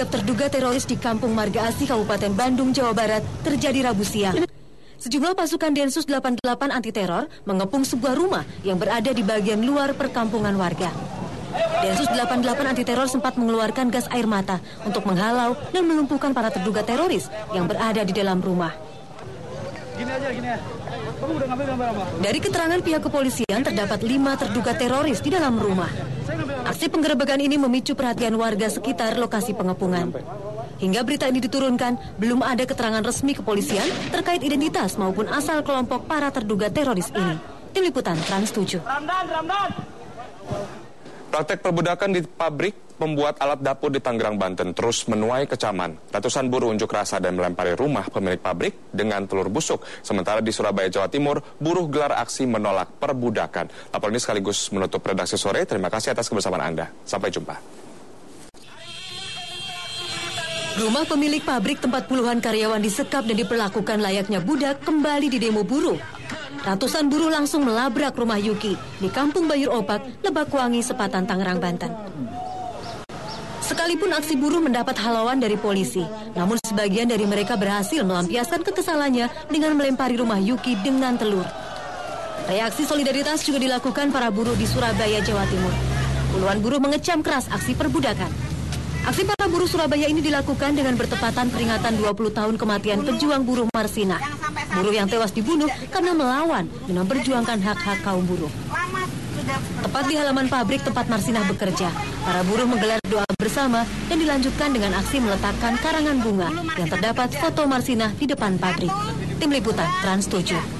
terhadap terduga teroris di Kampung Marga Asih, Kabupaten Bandung, Jawa Barat terjadi Rabu siang. Sejumlah pasukan Densus 88 anti teror mengepung sebuah rumah yang berada di bagian luar perkampungan warga. Densus 88 anti teror sempat mengeluarkan gas air mata untuk menghalau dan melumpuhkan para terduga teroris yang berada di dalam rumah. Gini aja. Kamu udah ngambil gambar apa? Dari keterangan pihak kepolisian, terdapat 5 terduga teroris di dalam rumah. Aksi penggerebekan ini memicu perhatian warga sekitar lokasi pengepungan. Hingga berita ini diturunkan, belum ada keterangan resmi kepolisian terkait identitas maupun asal kelompok para terduga teroris ini. Tim Liputan Trans 7. Praktek perbudakan di pabrik pembuat alat dapur di Tangerang, Banten terus menuai kecaman. Ratusan buruh unjuk rasa dan melempari rumah pemilik pabrik dengan telur busuk. Sementara di Surabaya, Jawa Timur, buruh gelar aksi menolak perbudakan. Laporan ini sekaligus menutup redaksi sore. Terima kasih atas kebersamaan Anda. Sampai jumpa. Rumah pemilik pabrik tempat puluhan karyawan disekap dan diperlakukan layaknya budak kembali di demo buruh. Ratusan buruh langsung melabrak rumah Yuki di Kampung Bayur Opak, Lebakwangi, Sepatan, Tangerang, Banten. Sekalipun aksi buruh mendapat halauan dari polisi, namun sebagian dari mereka berhasil melampiaskan kekesalannya dengan melempari rumah Yuki dengan telur. Reaksi solidaritas juga dilakukan para buruh di Surabaya, Jawa Timur. Puluhan buruh mengecam keras aksi perbudakan. Aksi para buruh Surabaya ini dilakukan dengan bertepatan peringatan 20 tahun kematian pejuang buruh Marsinah. Buruh yang tewas dibunuh karena melawan dan memperjuangkan hak-hak kaum buruh. Tepat di halaman pabrik tempat Marsinah bekerja, para buruh menggelar doa bersama dan dilanjutkan dengan aksi meletakkan karangan bunga yang terdapat foto Marsinah di depan pabrik. Tim Liputan Trans 7.